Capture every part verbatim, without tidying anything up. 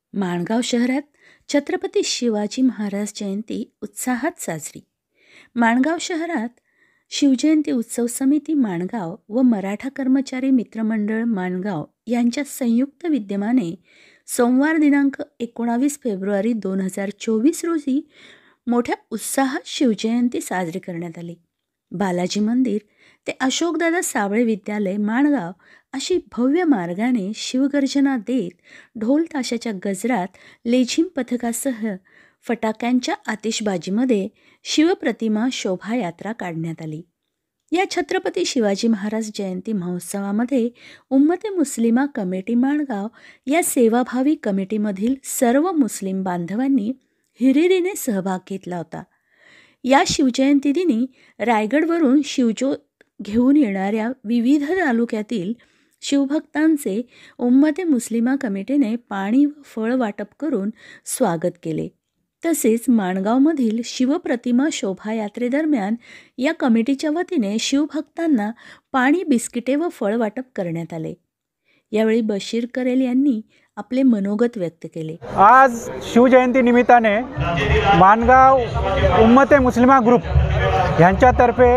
माणगाव शहरात छत्रपती शिवाजी महाराज जयंती उत्साहात साजरी. माणगाव शहरात शिवजयंती उत्सव समिती माणगाव व मराठा कर्मचारी मित्रमंडळ माणगाव यांच्या संयुक्त विद्यमाने सोमवार दिनांक एकोणावीस फेब्रुवारी दोन हजार चोवीस रोजी मोठ्या उत्साहात शिवजयंती साजरी करण्यात आली. बालाजी मंदिर ते अशोकदादा साबळे विद्यालय माणगाव अशी भव्य मार्गाने शिवगर्जना देत ढोल ताशाच्या गजरात लेझिम पथकासह फटाक्यांच्या आतिषबाजीमध्ये शिवप्रतिमा शोभायात्रा काढण्यात आली. या छत्रपती शिवाजी महाराज जयंती महोत्सवामध्ये उम्मते मुस्लिमा कमिटी माणगाव या सेवाभावी कमिटीमधील सर्व मुस्लिम बांधवांनी हिरिरीने सहभाग घेतला होता. या शिवजयंती दिनी रायगडवरून शिवज्योत घेऊन येणाऱ्या विविध तालुक्यातील शिवभक्तांचे उम्मते मुस्लिमा कमिटीने पाणी व फळ वाटप करून स्वागत केले. तसेच माणगावमधील शिवप्रतिमा शोभायात्रेदरम्यान या कमिटीच्या वतीने शिवभक्तांना पाणी, बिस्किटे व फळ वाटप करण्यात आले. यावेळी बशीर करेल यांनी आपले मनोगत व्यक्त केले. आज शिवजयंती निमित्ताने माणगाव उम्मते मुस्लिमा ग्रुप यांच्यातर्फे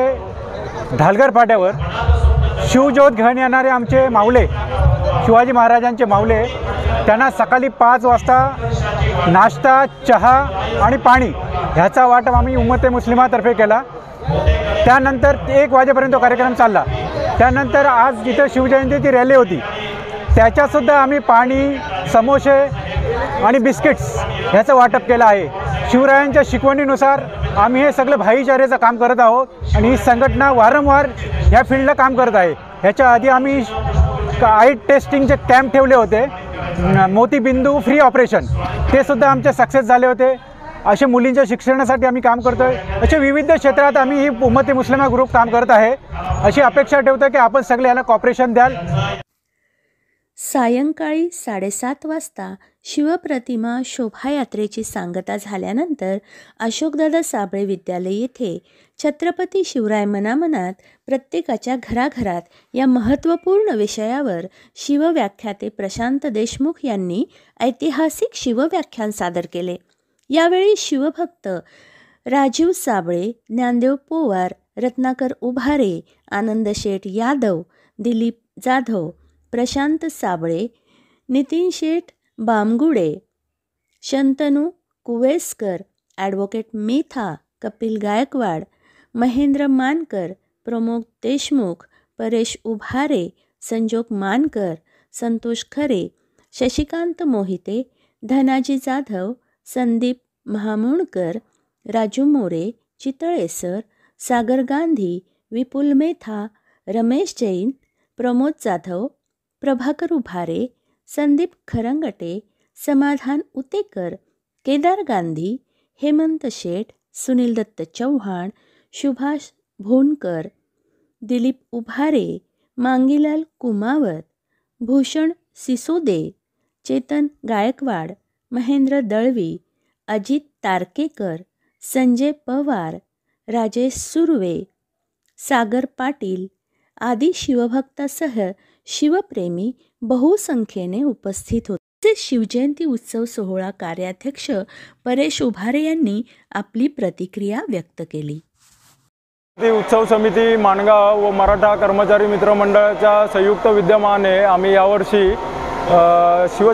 ढालगर फाट्यावर शिवज्योत घेऊन येणारे आमचे माऊले, शिवाजी महाराजांचे माऊले, त्यांना सकाळी पाच वाजता नाश्ता, चहा आणि पाणी ह्याचा वाटप आम्ही उम्मते मुस्लिमातर्फे केला. त्यानंतर एक वाजेपर्यंत कार्यक्रम चालला. त्यानंतर आज जिथे शिवजयंतीची रॅली होती त्याच्यासुद्धा आम्ही पाणी, समोसे आणि बिस्किट्स ह्याचं वाटप केलं आहे. शिवरायांच्या शिकवणीनुसार आम्ही हे सगळं भाईचारेचं काम करत आहोत आणि ही संघटना वारंवार ह्या फील्डला काम करत आहे. ह्याच्या आधी आम्ही आय टेस्टिंगचे कॅम्प ठेवले होते, मोतीबिंदू फ्री ऑपरेशन, ते सुद्धा आमचे सक्सेस झाले होते. असे मुलींच्या शिक्षणासाठी आम्ही काम करतो आहे. असे विविध क्षेत्रात आम्ही ही उम्मते मुस्लिमा ग्रुप काम करत आहे. अशी अपेक्षा ठेवतो की आपण सगळे याला कॉपरेशन द्याल. सायंकाळी साडेसात वाजता शिवप्रतिमा शोभायात्रेची सांगता झाल्यानंतर अशोकदादा साबळे विद्यालय येथे छत्रपती शिवराय मनामनात प्रत्येकाच्या घराघरात या महत्त्वपूर्ण विषयावर शिवव्याख्याते प्रशांत देशमुख यांनी ऐतिहासिक शिवव्याख्यान सादर केले. यावेळी शिवभक्त राजीव साबळे, ज्ञानदेव पोवार, रत्नाकर उभारे, आनंद शेठ यादव, दिलीप जाधव, प्रशांत साबळे, नितीन शेठ बामगुडे, शंतनू कुवेसकर, ॲडव्होकेट मेथा, कपिल गायकवाड, महेंद्र मानकर, प्रमोद देशमुख, परेश उभारे, संजोग मानकर, संतोष खरे, शशिकांत मोहिते, धनाजी जाधव, संदीप महामुणकर, राजू मोरे, चितळेसर, सागर गांधी, विपुल मेथा, रमेश जैन, प्रमोद जाधव, प्रभाकर उभारे, संदीप खरंगटे, समाधान उतेकर, केदार गांधी, हेमंत शेठ, सुनील दत्त चव्हाण, सुभाष भोनकर, दिलीप उभारे, मांगीलाल कुमावत, भूषण सिसोदे, चेतन गायकवाड, महेंद्र दळवी, अजित तारकेकर, संजय पवार, राजेश सुर्वे, सागर पाटील आदी शिवभक्तासह शिवप्रेमी बहुसंख्येने उपस्थित होते. शिवजयंती उत्सव सोहळा कार्याध्यक्ष परेश उभारे यांनी आपली प्रतिक्रिया व्यक्त केली. उत्सव समिती माणगाव व मराठा कर्मचारी मित्रमंडळाच्या संयुक्त विद्यमाने आम्ही यावर्षी शिव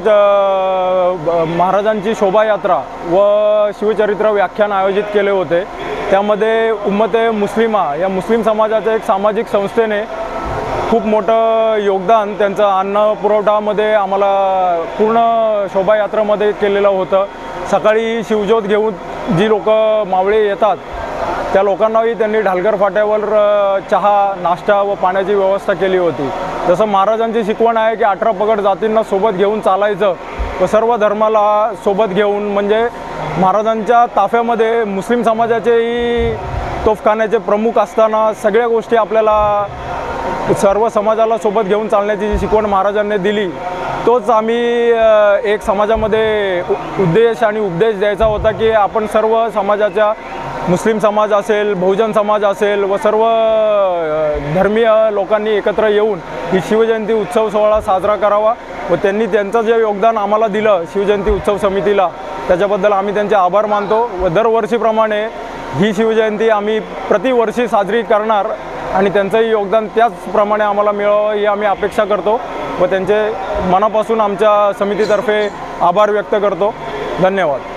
महाराजांची शोभायात्रा व शिवचरित्र व्याख्यान आयोजित केले होते. त्यामध्ये उम्मते मुस्लिमा या मुस्लिम समाजाच्या एक सामाजिक संस्थेने खूप मोठं योगदान त्यांचं अन्न पुरवठामध्ये आम्हाला पूर्ण शोभायात्रेमध्ये केलेलं होतं. सकाळी शिवज्योत घेऊन जी लोक मावळे येतात त्या लोकांनाही त्यांनी ढालगर फाट्यावर चहा, नाश्ता व पाण्याची व्यवस्था केली होती. जसं महाराजांची शिकवण आहे की अठरा पगड जातींना सोबत घेऊन चालायचं व सर्व धर्माला सोबत घेऊन, म्हणजे महाराजांच्या ताफ्यामध्ये मुस्लिम समाजाचेही तोफखान्याचे प्रमुख असताना सगळ्या गोष्टी आपल्याला सर्व समाजाला सोबत घेऊन चालण्याची जी शिकवण महाराजांनी दिली, तोच आम्ही एक समाजामध्ये उद्देश आणि उपदेश द्यायचा होता की आपण सर्व समाजाच्या, मुस्लिम समाज असेल, बहुजन समाज असेल व सर्व धर्मीय लोकांनी एकत्र येऊन ही शिवजयंती उत्सव सोहळा साजरा करावा व त्यांनी त्यांचं जे योगदान आम्हाला दिलं शिवजयंती उत्सव समितीला, त्याच्याबद्दल आम्ही त्यांचे आभार मानतो व दरवर्षीप्रमाणे ही शिवजयंती आम्ही प्रतिवर्षी साजरी करणार आणि त्यांचंही योगदान त्याचप्रमाणे आम्हाला मिळावं ही आम्ही अपेक्षा करतो व त्यांचे मनापासून आमच्या समितीतर्फे आभार व्यक्त करतो. धन्यवाद.